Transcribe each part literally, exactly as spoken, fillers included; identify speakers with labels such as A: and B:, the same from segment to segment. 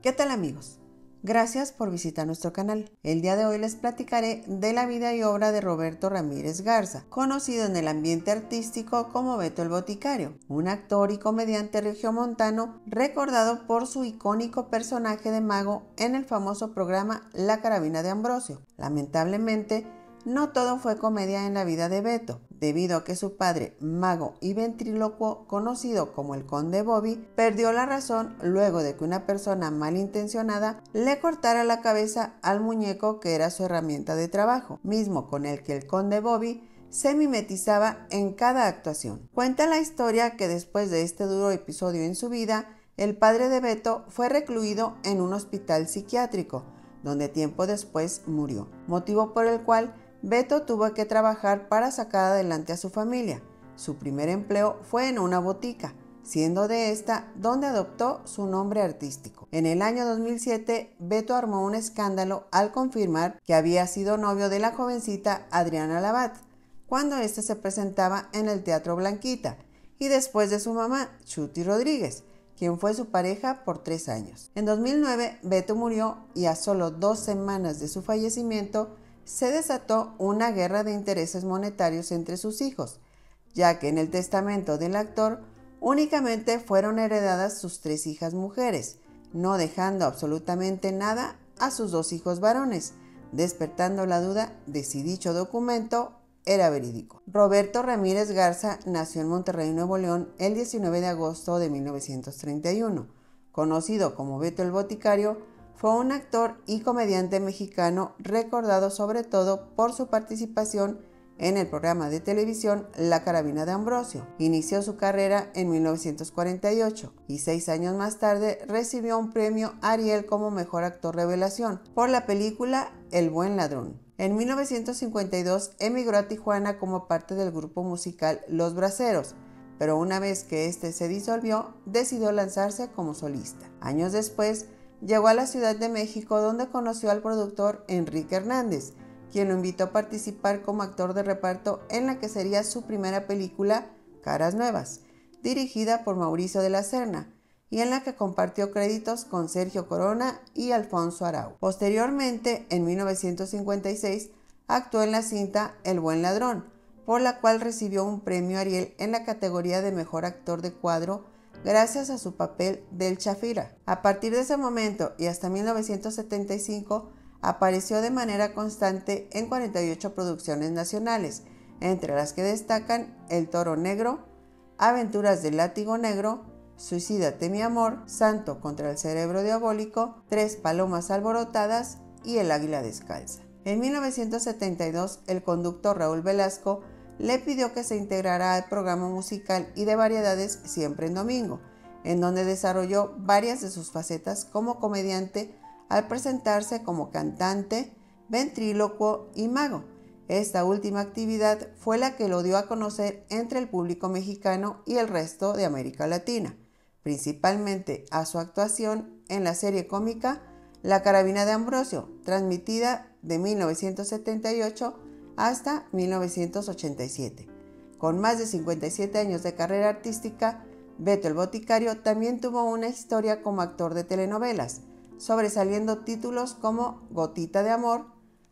A: ¿Qué tal, amigos? Gracias por visitar nuestro canal. El día de hoy les platicaré de la vida y obra de Roberto Ramírez Garza, conocido en el ambiente artístico como Beto el Boticario, un actor y comediante regiomontano recordado por su icónico personaje de mago en el famoso programa La Carabina de Ambrosio. Lamentablemente, no todo fue comedia en la vida de Beto, debido a que su padre, mago y ventrílocuo, conocido como el Conde Bobby, perdió la razón luego de que una persona malintencionada le cortara la cabeza al muñeco que era su herramienta de trabajo, mismo con el que el Conde Bobby se mimetizaba en cada actuación. Cuenta la historia que después de este duro episodio en su vida, el padre de Beto fue recluido en un hospital psiquiátrico, donde tiempo después murió, motivo por el cual Beto tuvo que trabajar para sacar adelante a su familia. Su primer empleo fue en una botica, siendo de esta donde adoptó su nombre artístico. En el año dos mil siete, Beto armó un escándalo al confirmar que había sido novio de la jovencita Adriana Labat, cuando ésta se presentaba en el Teatro Blanquita, y después de su mamá, Chuty Rodríguez, quien fue su pareja por tres años. En dos mil nueve, Beto murió y a solo dos semanas de su fallecimiento, se desató una guerra de intereses monetarios entre sus hijos, ya que en el testamento del actor únicamente fueron heredadas sus tres hijas mujeres, no dejando absolutamente nada a sus dos hijos varones, despertando la duda de si dicho documento era verídico. Roberto Ramírez Garza nació en Monterrey, Nuevo León, el diecinueve de agosto de mil novecientos treinta y uno. Conocido como Beto el Boticario, fue un actor y comediante mexicano recordado sobre todo por su participación en el programa de televisión La Carabina de Ambrosio. Inició su carrera en mil novecientos cuarenta y ocho y seis años más tarde recibió un premio Ariel como Mejor Actor Revelación por la película El Buen Ladrón. En mil novecientos cincuenta y dos emigró a Tijuana como parte del grupo musical Los Braceros, pero una vez que este se disolvió, decidió lanzarse como solista. Años después, llegó a la Ciudad de México, donde conoció al productor Enrique Hernández, quien lo invitó a participar como actor de reparto en la que sería su primera película, Caras Nuevas, dirigida por Mauricio de la Serna, y en la que compartió créditos con Sergio Corona y Alfonso Arau. Posteriormente, en mil novecientos cincuenta y seis, actuó en la cinta El Buen Ladrón, por la cual recibió un premio Ariel en la categoría de Mejor Actor de Cuadro gracias a su papel del Chafira. A partir de ese momento y hasta mil novecientos setenta y cinco, apareció de manera constante en cuarenta y ocho producciones nacionales, entre las que destacan El Toro Negro, Aventuras del Látigo Negro, Suicídate mi amor, Santo contra el cerebro diabólico, Tres palomas alborotadas y El águila descalza. En mil novecientos setenta y dos, el conductor Raúl Velasco le pidió que se integrara al programa musical y de variedades Siempre en Domingo, en donde desarrolló varias de sus facetas como comediante al presentarse como cantante, ventrílocuo y mago. Esta última actividad fue la que lo dio a conocer entre el público mexicano y el resto de América Latina, principalmente a su actuación en la serie cómica La Carabina de Ambrosio, transmitida de mil novecientos setenta y ocho hasta mil novecientos ochenta y siete. Con más de cincuenta y siete años de carrera artística, Beto el Boticario también tuvo una historia como actor de telenovelas, sobresaliendo títulos como Gotita de Amor,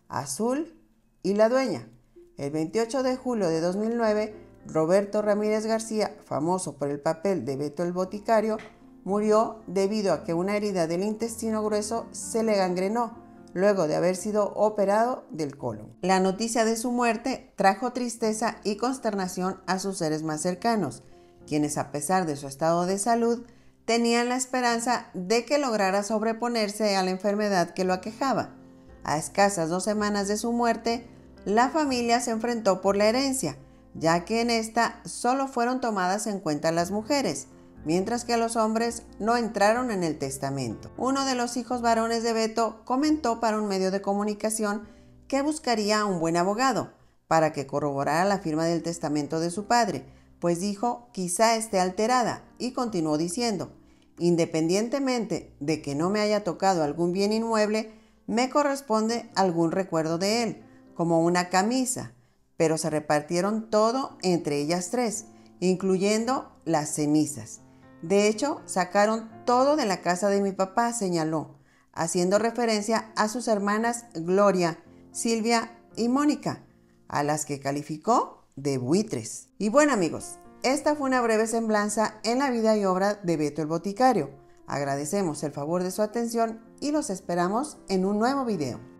A: Azul y La Dueña. El veintiocho de julio de dos mil nueve, Roberto Ramírez García, famoso por el papel de Beto el Boticario, murió debido a que una herida del intestino grueso se le gangrenó, luego de haber sido operado del colon. La noticia de su muerte trajo tristeza y consternación a sus seres más cercanos, quienes a pesar de su estado de salud, tenían la esperanza de que lograra sobreponerse a la enfermedad que lo aquejaba. A escasas dos semanas de su muerte, la familia se enfrentó por la herencia, ya que en esta solo fueron tomadas en cuenta las mujeres, mientras que los hombres no entraron en el testamento. Uno de los hijos varones de Beto comentó para un medio de comunicación que buscaría a un buen abogado para que corroborara la firma del testamento de su padre, pues dijo quizá esté alterada, y continuó diciendo: independientemente de que no me haya tocado algún bien inmueble, me corresponde algún recuerdo de él, como una camisa, pero se repartieron todo entre ellas tres, incluyendo las cenizas. De hecho, sacaron todo de la casa de mi papá, señaló, haciendo referencia a sus hermanas Gloria, Silvia y Mónica, a las que calificó de buitres. Y bueno amigos, esta fue una breve semblanza en la vida y obra de Beto el Boticario. Agradecemos el favor de su atención y los esperamos en un nuevo video.